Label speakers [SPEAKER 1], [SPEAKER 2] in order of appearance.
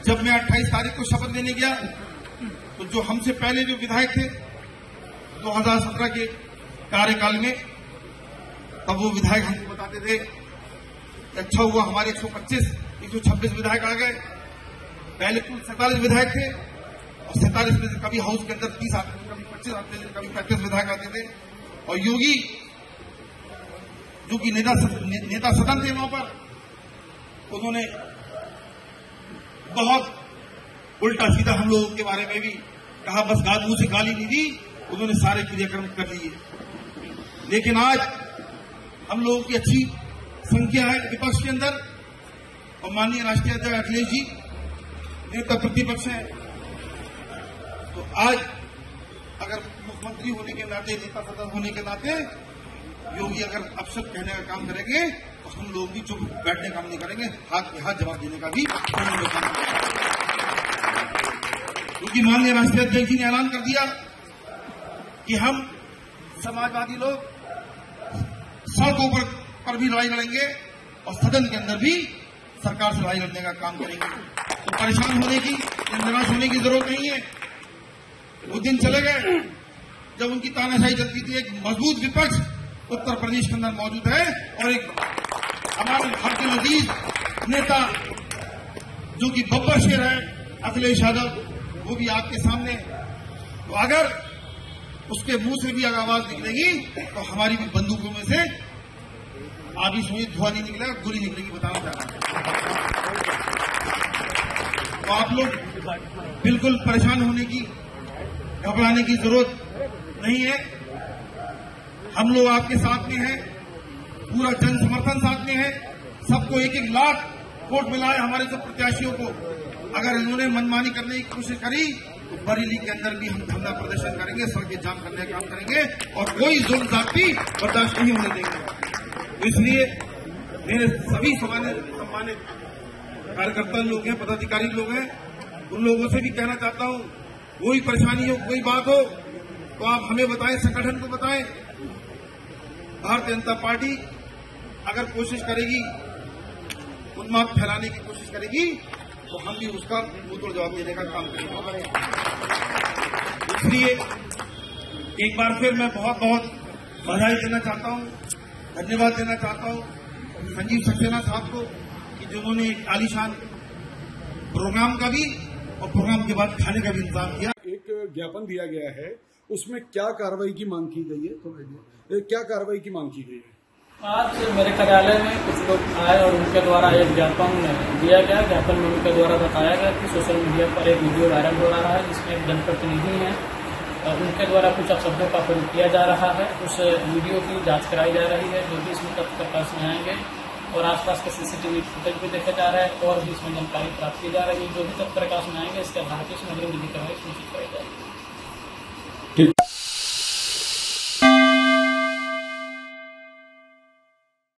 [SPEAKER 1] जब मैं 28 तारीख को शपथ लेने गया तो जो हमसे पहले जो विधायक थे 2017 के कार्यकाल में, तब वो विधायक हमको बताते थे अच्छा हुआ हमारे 126 विधायक आ गए। पहले कुल 47 विधायक थे और 47 में से कभी हाउस के अंदर 30 आते थे, कभी 25 आते थे, कभी 35 विधायक आते थे। और योगी जो कि नेता सदन थे वहां पर, उन्होंने बहुत उल्टा सीधा हम लोगों के बारे में भी कहा, बस मुंह से गाली नहीं दी, उन्होंने सारे क्रियाक्रम कर लिए। लेकिन आज हम लोगों की अच्छी संख्या है विपक्ष के अंदर और माननीय राष्ट्रीय अध्यक्ष अखिलेश जी नेता प्रतिपक्ष हैं। तो आज अगर मुख्यमंत्री होने के नाते, नेता सदन होने के नाते योगी अगर अपशब्द कहने का काम करेंगे तो हम लोग भी चुप बैठने का काम नहीं करेंगे, हाथ पे हाथ जवाब देने का भी काम करेंगे। क्योंकि माननीय राष्ट्रीय अध्यक्ष जी ने ऐलान कर दिया कि हम समाजवादी लोग सड़कों पर भी लड़ाई लड़ेंगे और सदन के अंदर भी सरकार से लड़ाई लड़ने का काम करेंगे। तो परेशान होने की या निराश होने की जरूरत नहीं है। वो दिन चले गए जब उनकी तानाशाही चलती थी। एक मजबूत विपक्ष उत्तर प्रदेश के अंदर मौजूद है और एक हमारे भारतीय नजीज नेता जो कि बब्बर शेर है अखिलेश यादव, वो भी आपके सामने। तो अगर उसके मुंह से भी अगर आवाज निकलेगी तो हमारी भी बंदूकों में से आगे सोई धुआं नहीं निकलेगा, गोली निकलेगी, बताना चाह रहा हूं। तो आप लोग बिल्कुल परेशान होने की, घबराने की जरूरत नहीं है। हम लोग आपके साथ में हैं, पूरा जन समर्थन साथ में है। सबको 1-1 लाख वोट मिला है हमारे सब प्रत्याशियों को। अगर इन्होंने मनमानी करने की कोशिश करी तो बरेली के अंदर भी हम धरना प्रदर्शन करेंगे, सड़कें जाम करने का काम करेंगे और कोई जुल्म जाति बर्दाश्त नहीं होने देंगे। तो इसलिए मेरे सभी सम्मानित कार्यकर्ता लोग हैं, पदाधिकारी लोग हैं, उन लोगों से भी कहना चाहता हूं, कोई परेशानी हो, कोई बात हो तो आप हमें बताएं, संगठन को बताएं। भारतीय जनता पार्टी अगर कोशिश करेगी, उन्माद फैलाने की कोशिश करेगी तो हम भी उसका मुंहतोड़ जवाब देने का काम करेंगे। इसलिए एक बार फिर मैं बहुत बहुत बधाई देना चाहता हूं, धन्यवाद देना चाहता हूं संजीव सक्सेना साहब को कि जिन्होंने एक आलीशान प्रोग्राम का भी और प्रोग्राम के बाद खाने का भी इंतजाम किया।
[SPEAKER 2] एक ज्ञापन दिया गया है, उसमें क्या कार्रवाई की मांग की गई है? तो क्या कार्रवाई की मांग की गई है?
[SPEAKER 3] आज मेरे कार्यालय में कुछ लोग आए और उनके द्वारा एक ज्ञापन दिया गया। ज्ञापन में उनके द्वारा बताया गया कि सोशल मीडिया पर एक वीडियो वायरल हो रहा है जिसमें एक जनप्रतिनिधि है और उनके द्वारा कुछ अपशब्दों का प्रयोग किया जा रहा है। उस वीडियो की जांच कराई जा रही है, जो भी इसमें तथ्य प्रकाश में आएंगे और आसपास के सीसीटीवी फुटेज भी देखा जा रहा है और भी इसमें जानकारी प्राप्त की जा रही है। जो भी तथ्य प्रकाश में आएंगे इसके आधार पर इसमें अग्रिम विधि कार्रवाई सुनिश्चित कराई जाएगी।